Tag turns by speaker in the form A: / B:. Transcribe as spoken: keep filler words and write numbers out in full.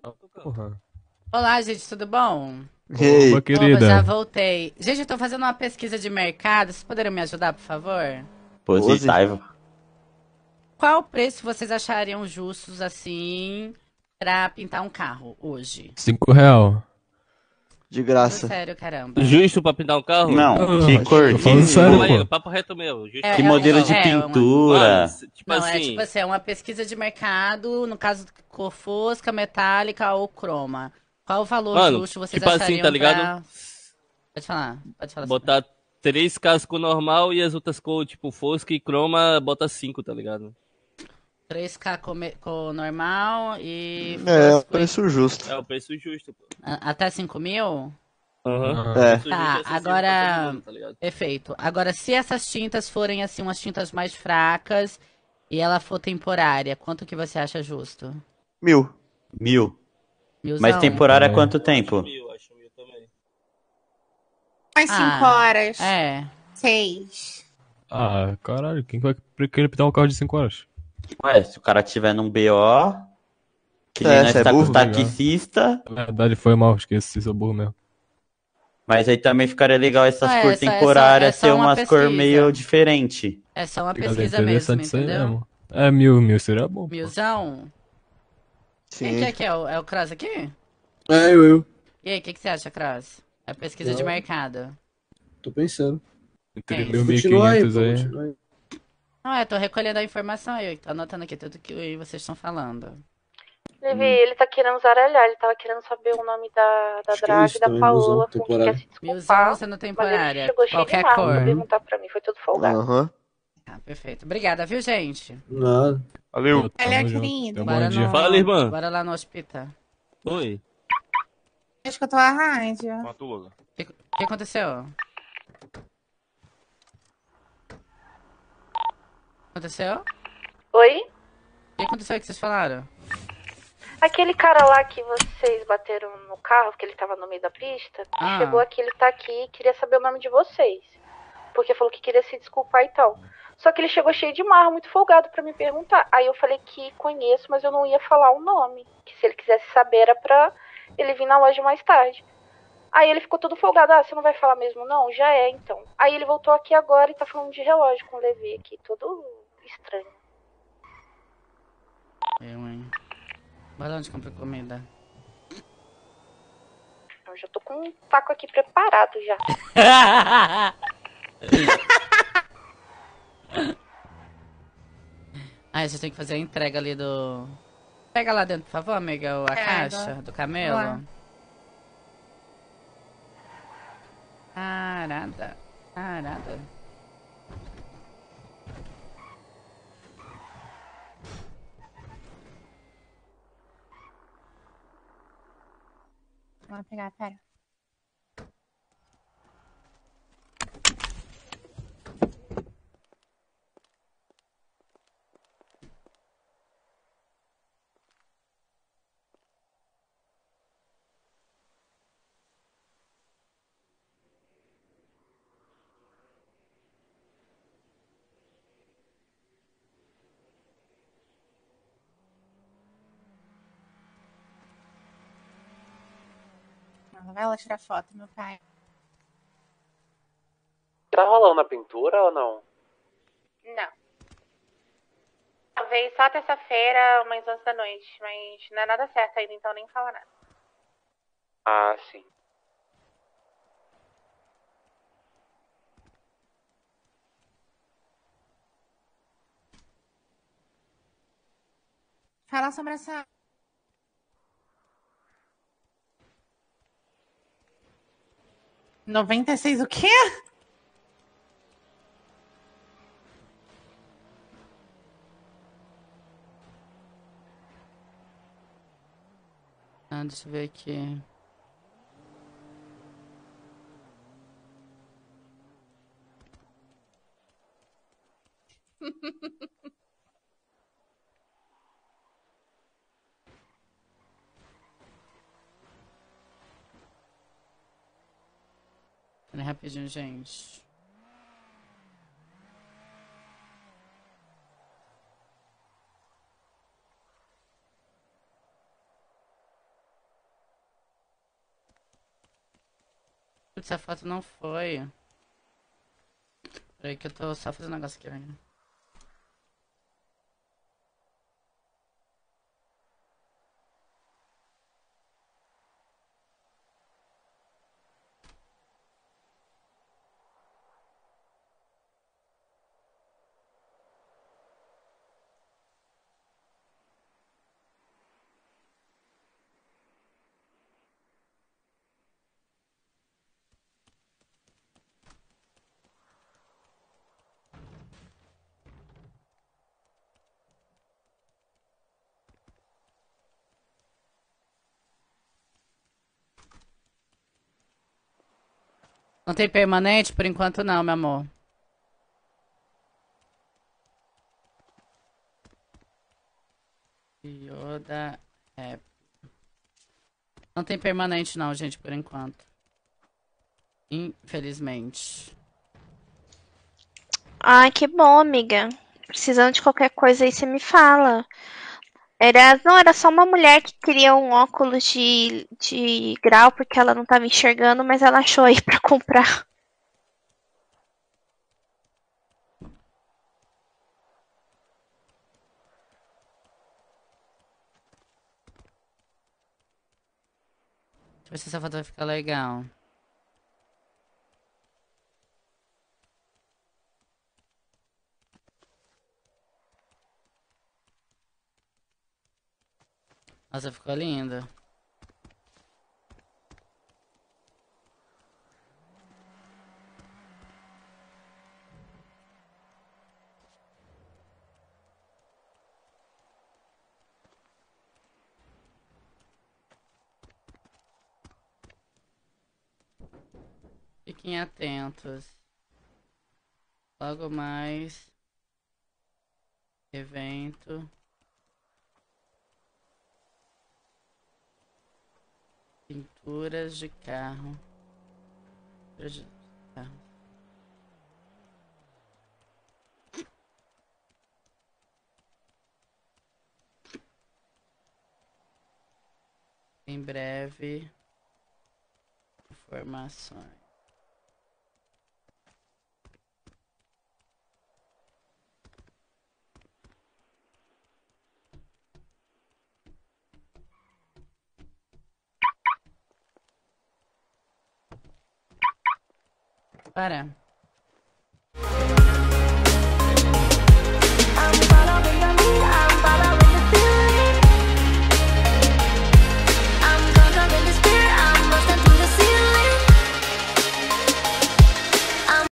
A: Porra.
B: Olá, gente, tudo bom?
A: Opa,
C: Ei,
B: Opa, já
A: querida.
B: voltei. Gente, eu tô fazendo uma pesquisa de mercado. Vocês poderiam me ajudar, por favor?
C: Pose.
D: Positivo.
B: Qual preço vocês achariam justos, assim, pra pintar um carro hoje?
A: Cinco real.
C: De
B: Falando
C: graça.
B: sério, caramba.
E: Justo pra pintar um carro?
D: Não, que
A: Ah,
D: cor,
A: tô falando
D: que,
A: sério,
E: Calma aí,
A: pô.
E: o papo reto meu. Justo
B: É,
E: pra
D: que
B: é,
E: pintar um
D: modelo
B: é,
D: de
E: carro.
B: é uma...
E: Mano,
D: pintura.
E: c- tipo
B: Não, é tipo
E: assim,
B: assim, é uma pesquisa de mercado, no caso, cor fosca, metálica ou croma. Qual o valor
E: mano,
B: justo vocês
E: tipo assim, tá
B: achariam
E: ligado?
B: pra... Pode falar, pode falar assim.
E: Botar três cascos normal e as outras cores, tipo Fosca e Chroma, bota cinco, tá ligado?
B: três K come- com normal e
C: É, o
B: fosco e...
C: preço justo.
E: É o preço justo, pô.
B: a- até cinco mil?
E: Aham.
A: Ah,
C: É.
E: Preço justo e
B: Tá,
E: acessível pra todo
B: agora.
E: mundo, tá ligado?
B: Perfeito. Agora, se essas tintas forem assim, umas tintas mais fracas e ela for temporária, quanto que você acha justo?
C: Mil.
D: Mil. Mas
B: Milzão?
D: temporária há
A: também.
D: quanto
E: Acho
D: tempo?
E: mil, acho mil também.
F: Umas cinco
B: Ah,
F: horas.
B: é.
F: Seis.
A: Ah, caralho, quem vai querer pintar um carro de cinco horas?
D: Ué, se o cara tiver num B O, que nem
C: É,
D: nós
C: cê é
D: tá com os
C: burro?
D: taxistas,
A: Na verdade, foi mal, esqueci, sou burro mesmo.
D: mas aí também ficaria legal essas
B: Não, é
D: cor
B: só- é só- é
D: temporárias
B: só
D: ser
B: uma
D: umas cor
B: pesquisa.
D: meio diferente.
B: É só uma
A: Fica
B: pesquisa mesmo,
A: interessante isso aí
B: entendeu?
A: mesmo. É, mil, mil seria bom, pô.
B: Milzão? Quem
C: Sim.
B: que é que é? O, é o Cross aqui?
G: É, eu, eu.
B: E aí, o que, que você acha, Cross? É pesquisa de
G: Não.
B: mercado.
G: Tô pensando.
A: Entre
B: É.
A: mil e mil e
G: Continua aí, pô.
A: quinhentos aí.
G: Continua aí.
B: Não, é, tô recolhendo a informação aí, tô anotando aqui tudo que vocês estão falando.
H: Levi, ele tá querendo zaralhar, ele tava querendo saber o nome da, da
G: Acho que é
H: Draga
G: isso
H: e da
G: também,
H: Paola,
G: Milzão,
H: com quem
G: temporário.
H: quer se
B: Milzão
H: desculpar.
B: sendo
H: Mas ele
B: temporária,
H: chegou cheio de
B: qualquer
H: marra
B: cor.
H: pra perguntar pra mim, foi tudo folgado.
C: Aham.
B: Tá, perfeito. Obrigada, viu, gente?
G: Nada.
A: Valeu.
F: Olha,
A: Tamo junto.
F: querido.
A: Tenha um
B: Bora
A: bom dia.
B: no...
E: Fala, irmã.
B: Bora lá no hospital.
E: Oi.
F: Escutou a rádio.
B: O que, que aconteceu? Aconteceu?
H: Oi?
B: O que aconteceu que vocês falaram?
H: Aquele cara lá que vocês bateram no carro, que ele tava no meio da pista,
B: Ah.
H: chegou aqui, ele tá aqui e queria saber o nome de vocês. Porque falou que queria se desculpar e tal. Só que ele chegou cheio de marra, muito folgado pra me perguntar. Aí eu falei que conheço, mas eu não ia falar o nome. Que se ele quisesse saber era pra ele vir na loja mais tarde. Aí ele ficou todo folgado. Ah, você não vai falar mesmo não? Já é, então. Aí ele voltou aqui agora e tá falando de relógio com o Levi aqui. Todo estranho.
B: Eu, hein? Bora lá onde compra comida.
H: Eu já tô com um taco aqui preparado já.
B: Ah, você tem que fazer a entrega ali do... Pega lá dentro, por favor, amiga, a
F: Pega.
B: caixa do camelo.
F: Lá.
B: Parada. Parada.
F: Vamos pegar, pera. Ela vai lá tirar foto, meu pai.
I: Tá rolando a pintura ou não?
H: Não. Talvez só terça-feira, umas onze da noite, mas não é nada certo ainda, então nem fala nada.
I: Ah, sim.
F: Fala sobre essa. Noventa e seis o quê?
B: Ah, deixa eu ver aqui. Pera aí, rapidinho, gente. Putz, essa foto não foi. Peraí que eu tô só fazendo um negócio aqui, velho. Não tem permanente? Por enquanto não, meu amor. Yoda Rap. Não tem permanente não, gente, por enquanto. Infelizmente.
J: Ai, que bom, amiga. Precisando de qualquer coisa aí, você me fala. Era, não, era só uma mulher que queria um óculos de, de grau porque ela não tava enxergando, mas ela achou aí pra comprar.
B: Deixa eu ver se essa foto vai ficar legal. Nossa, ficou linda. Fiquem atentos. Logo mais. Evento. Pinturas de carro. Pinturas de carro. Em breve. Informações. Para.